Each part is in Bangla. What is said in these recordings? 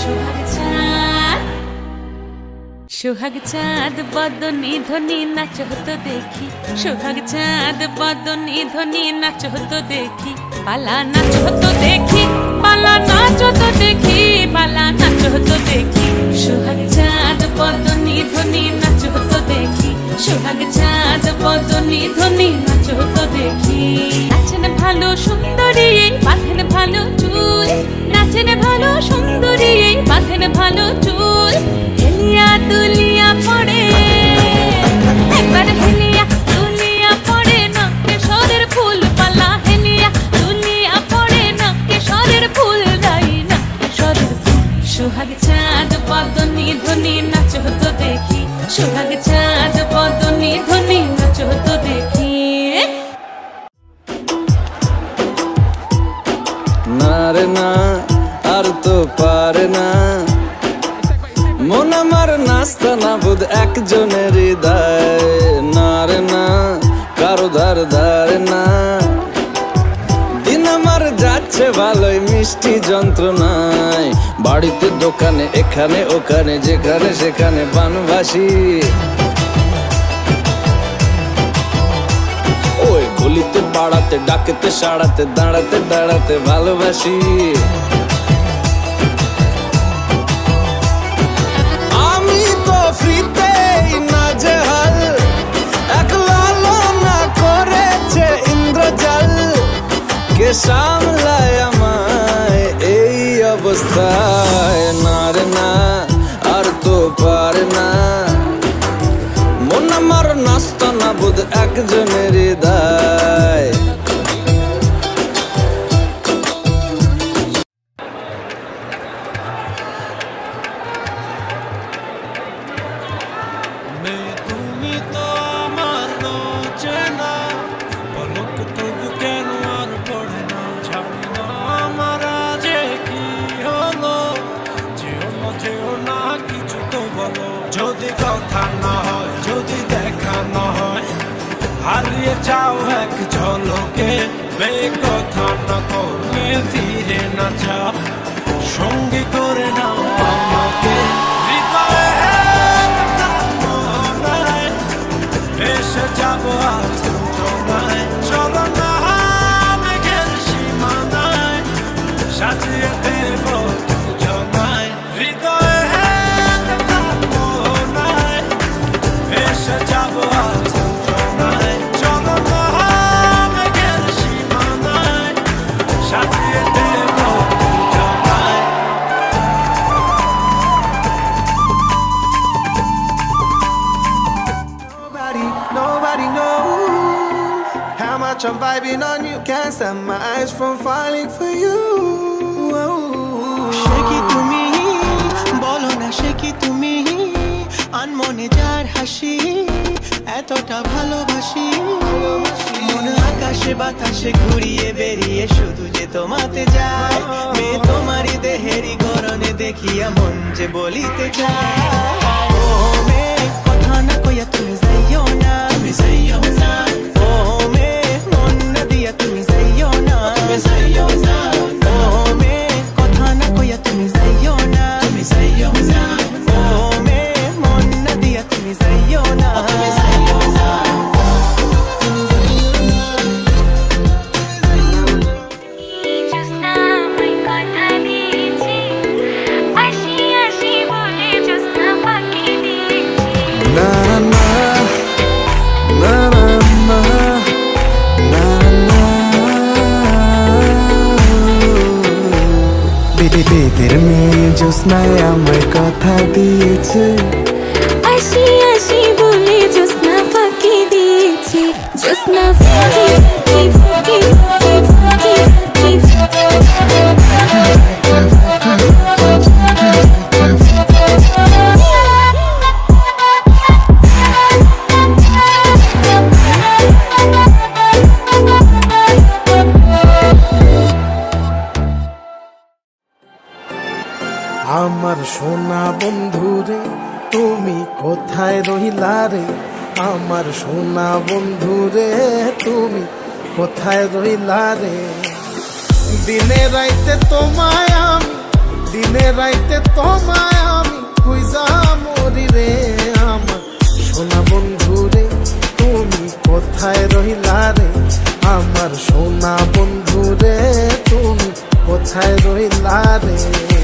সোহাগ চাঁদ বদনি ধ্বনি নাচ হতো দেখি, সোহাগ চাঁদ বদনি ধ্বনি নাচ হতো দেখি, পালা নাচ হতো দেখি, পালা নাচ হতো দেখি, পালা নাচ হতো দেখি, সোহাগ চাঁদ বদনি ধ্বনি নাচ হতো দেখি, সোহাগ চাঁদ বদনি ধ্বনি নাচ হতো দেখি। নাচেন ভালো সুন্দরী বাঁধেন ভালো চুল, নাচেন ভালো সুন্দরী বাঁধেন ভালো চুল, হেলিয়া দুলিয়া পড়ে একবার হেলিয়া দুলিয়া পড়ে না কেশরের ফুল পালা, হেলিয়া দুলিয়া পড়ে না কেশরের ফুল দাই না কেশরের ফুল। সোহাগ চাঁদ বদনি ধ্বনি নাচ হতো দেখি, সোহাগ চাঁদ বদনি ধ্বনি নাচ হতো দেখি। না রে না আর তো পারে না মন আমার নাস্তা না বুধ একজনের হৃদয়, না রে না কারো ধার ধারে না, দিন আমার যাচ্ছে ভালোই মিষ্টি যন্ত্রণায়, বাড়িতে দোকানে এখানে ওখানে যেখানে সেখানে বানবাসী, ওই গলিতে পাড়াতে ডাকেতে সাড়াতে দাঁড়াতে দাঁড়াতে ভালোবাসি। আমি তো ফ্রিতেই নাজেহাল, একলা না করেছে ইন্দ্রজাল, কে সামলায় আমায় এই অবস্থায়, না রে না আর তো পারে না মন আমার নাস্তা না বুধ একজনের হৃদয়। যদি কথা না হয় যদি দেখা না হয় হারিয়ে যাও এক ঝলকে, মেয়ে কথা না করলে ফিরে না যাও, সঙ্গী করে নাও আমাকে, হৃদয়ে এসে যাবো আজ যন্ত্রণায়, চলো না মেঘের সীমানায় সাজিয়ে দেব দুজনায়, হৃদয়ে যাবো আজ যন্ত্রণায়, চলো না মেঘের সীমানায় সাজিয়ে দেব দুজনায়। Nobody knows how much I'm vibing on you, can't stop my eyes from falling for you. Shake it to me, bolo na shake it to me, আনমনে যার হাসি এতটা ভালোবাসি, মন আকাশে বাতাসে ঘুরিয়ে বেরিয়ে শুধু যে তোমাতে যায়, মেয়ে তোমারই দেহেরই গরনে দেখিয়া মন যে বলিতে চায়, ও মেয়ে কথা না কইয়া তুমি যাইও না, তুমি যাইও না, ও মেয়ে মন না দিয়া তুমি যাইও না, তুমি যাইও না, ও মেয়ে কথা না কইয়া তুমি যাইও না, তুমি যাইও না, ও মেয়ে মন না দিয়া তুমি যাইও না, তুমি যাইও না। বেদের মেয়ে জ্যোৎস্নায় আমায় কথা দিয়েছে, আসি আসি বলে জ্যোৎস্না ফাঁকি দিয়েছে, জ্যোৎস্না ফাঁকি ফাঁকি ফাঁকি আমার সোনা বন্ধুরে তুমি কোথায় রহিলা রে, আমার সোনা বন্ধুরে তুমি কোথায় রহিলা রে, দিনে রাইতে তোমায় আমি দিনে রাইতে তোমায় আমি খুঁজা মরি রে আমার সোনা বন্ধু রে তুমি কোথায় রইলা রে আমার সোনা বন্ধু রে তুমি কোথায় রইলা রে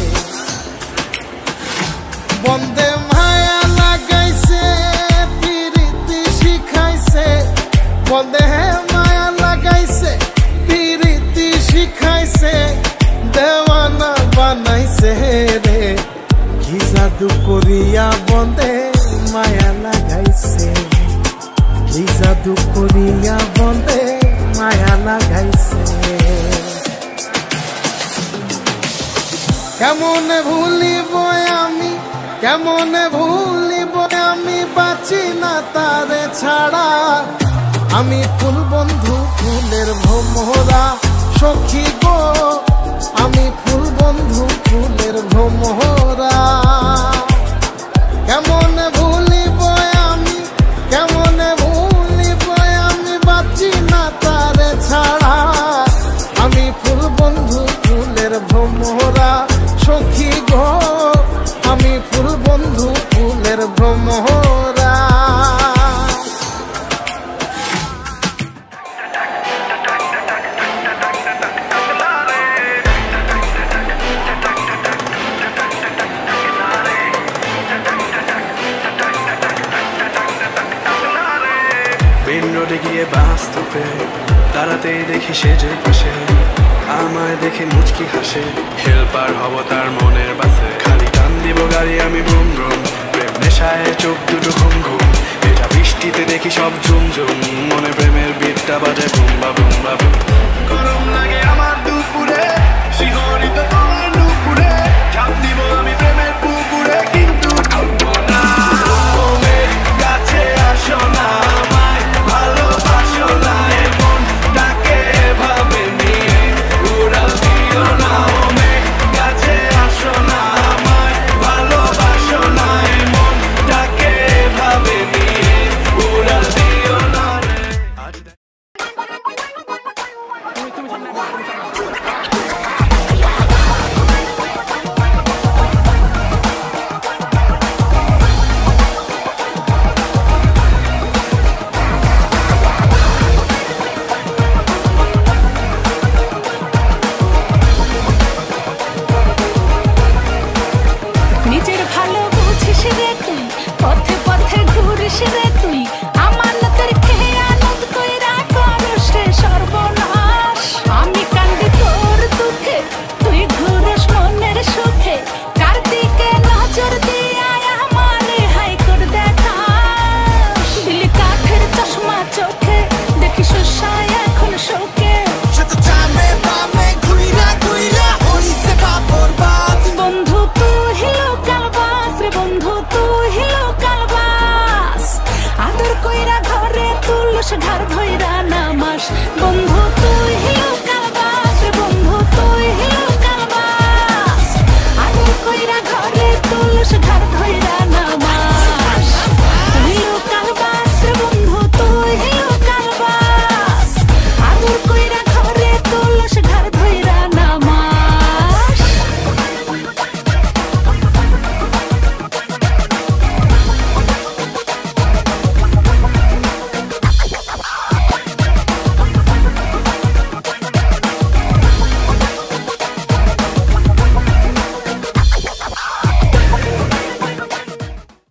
বন্দে মায়া লাগাইছে পিরিতি শিখাইছে বন্দে মায়া লাগাইছে পিরিতি শিখাইছে দেওয়ানা বানাইছে রে কি জাদু করিয়া বন্দে মায়া লাগাইছে কি জাদু করিয়া বন্দে মায়া লাগাইছে কেমন ভুলিব আমি কেমন ভুলিব আমি বাঁচি না তারে ছাড়া আমি ফুল বন্ধু ফুলের ভ্রমরা সখী গো আমি ফুল বন্ধু ফুলের ভ্রমরা কেমন ভুলিব আমি কেমন ভুলিব আমি বাঁচি না তারে ছাড়া আমি ফুল বন্ধু ফুলের ভ্রমরা সখী গো আমি ফুল বন্ধু ফুলের ভ্রমরা রোডে গিয়ে বাস্তবে তারাতেই দেখি সেজে পাশে আমায় দেখে মুচকি হাসে হেল্পার হব তার মনের বাসে খালি টান দিব গাড়ি আমি ব্রুম ব্রুম প্রেম নেশায় চোখ দুটো ঘুম ঘুম এটা বৃষ্টিতে দেখি সব ঝুম ঝুম মনে প্রেমের বিটটা বাজে বুম বা বুম বা বুম গরম লাগে আমার